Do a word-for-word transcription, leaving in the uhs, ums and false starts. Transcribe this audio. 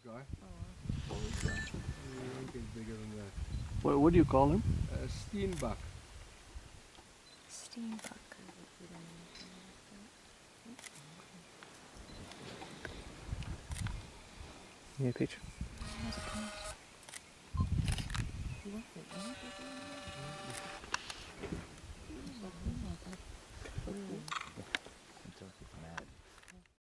guy. Oh. I think he's bigger than that. What, what do you call him? Uh, Steenbok. Steenbok. Need a picture? Look at